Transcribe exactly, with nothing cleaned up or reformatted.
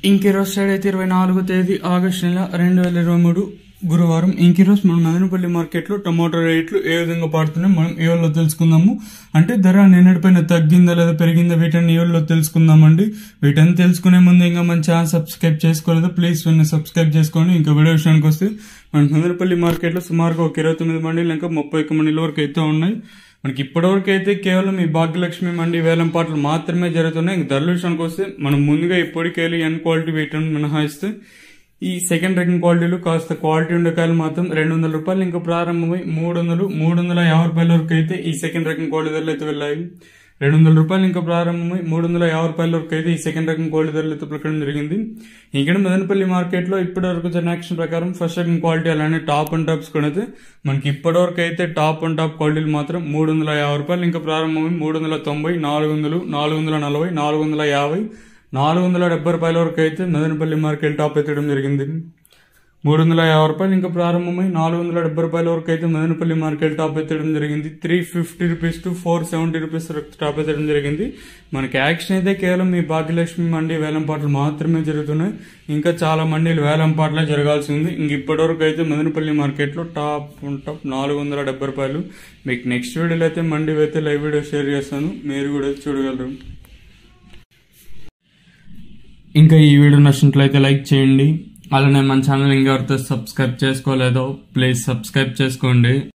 ఇంకీరోజు side అయితే ఇరవై నాలుగో తేదీ ఆగస్టు నెల రెండు వేల ఇరవై మూడు గురువారం. ఇంకీరోజు మనం మదనపల్లి మార్కెట్ లో టమాటో రేట్లు ఏ విధంగా పడుతున్నాయి మనం ఈ వీడియోలో తెలుసుకుందాము. అంటే ధర నిన్నటిపైన తగ్గిందా లేదా పెరిగిందా వీటన్ని ఈ వీడియోలో తెలుసుకుందామండి. వీటన్ని తెలుసుకునే ముందు ఇంకా మన ఛానల్ సబ్స్క్రైబ్ చేసుకోలేదు, ప్లీజ్ సబ్స్క్రైబ్ చేసుకోండి. ఇంకా వీడియో విషయానికి వస్తే మన మదనపల్లి మార్కెట్ లో సుమారుగా ఒక ఇరవై తొమ్మిది మండీలు ఇంకా ముప్పై ఒక్క మండీల వరకు అయితే ఉన్నాయి. మనకి ఇప్పటివరకు అయితే కేవలం ఈ భాగ్యలక్ష్మి మండి వేలం పాటలు మాత్రమే జరుగుతున్నాయి. ఇంక ధరల విషయానికి వస్తే మనం ముందుగా ఇప్పటికెళ్ళి ఎన్ క్వాలిటీ వీటిని మినహాయిస్తే ఈ సెకండ్ రకం క్వాలిటీలు కాస్త క్వాలిటీ ఉండే కాయలు మాత్రం రెండు వందల రూపాయలు ఇంకా ప్రారంభమై మూడు వందలు మూడు వందల యాభై రూపాయల వరకు అయితే ఈ సెకండ్ రకం క్వాలిటీ ధరలు అయితే వెళ్ళాయి. రెండు వందల రూపాయలు ఇంకా ప్రారంభమై మూడు వందల యాభై రూపాయల వరకు అయితే ఈ సెకండ్ రకం క్వాలిటీ ధరలు అయితే పలకడం జరిగింది. ఇక్కడ మదనపల్లి మార్కెట్ లో ఇప్పటి వరకు జరిగిన యాక్షన్ ప్రకారం ఫస్ట్ రకం క్వాలిటీ అలానే టాప్ అండ్ టాప్స్ కూడా అయితే మనకి ఇప్పటి వరకు అయితే టాప్ అండ్ టాప్ క్వాలిటీలు మాత్రం మూడు వందల యాభై రూపాయలు ఇంకా ప్రారంభమై మూడు వందల తొంభై నాలుగు వందలు నాలుగు వందల నలభై నాలుగు వందల యాభై నాలుగు వందల డెబ్బై రూపాయల వరకు అయితే మదనపల్లి మార్కెట్ టాప్ ఎత్తడం జరిగింది. మూడు వందల యాభై రూపాయలు ఇంకా ప్రారంభమై నాలుగు వందల డెబ్బై రూపాయల వరకు అయితే మదనపల్లి మార్కెట్ టాప్ ఎత్తడం జరిగింది. Three fifty rupees to four seventy rupees top ఎత్తడం జరిగింది. మనకి యాక్షన్ అయితే కేవలం ఈ భాగ్యలక్ష్మి మండి వేలం పాటలు మాత్రమే జరుగుతున్నాయి. ఇంకా చాలా మండీలు వేలం పాటలే జరగాల్సి ఉంది. ఇంక ఇప్పటి వరకు అయితే మదనపల్లి మార్కెట్ లో టాప్ టాప్ నాలుగు వందల డెబ్బై రూపాయలు. మీకు నెక్స్ట్ వీడియోలో అయితే మండి అయితే లైవ్ వీడియో షేర్ చేస్తాను, మీరు కూడా చూడగలరు. ఇంకా ఈ వీడియో నచ్చినట్లయితే లైక్ చేయండి, అలానే మన ఛానల్ ఇంకా ఎవరితో సబ్స్క్రైబ్ చేసుకోలేదో ప్లీజ్ సబ్స్క్రైబ్ చేసుకోండి.